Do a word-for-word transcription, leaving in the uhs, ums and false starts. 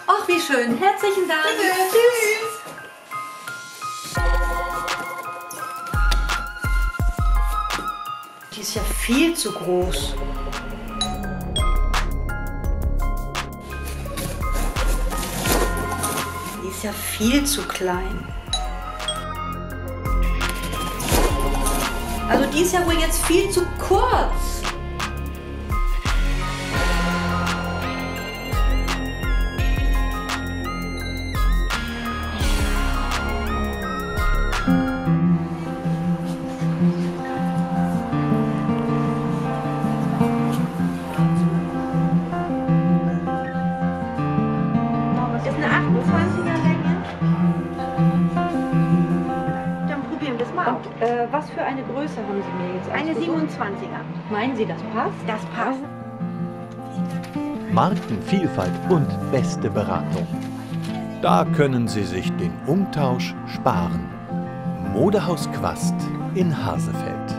Ach, wie schön. Herzlichen Dank. Bitte. Tschüss. Die ist ja viel zu groß. Die ist ja viel zu klein. Also die ist ja wohl jetzt viel zu kurz. Ist eine achtundzwanziger Länge. Dann probieren wir es mal aus. Und, äh, was für eine Größe haben Sie mir jetzt Eine ausgesucht? siebenundzwanziger. Meinen Sie, das passt? Das passt. Markenvielfalt und beste Beratung. Da können Sie sich den Umtausch sparen. Modehaus Quast in Hasefeld.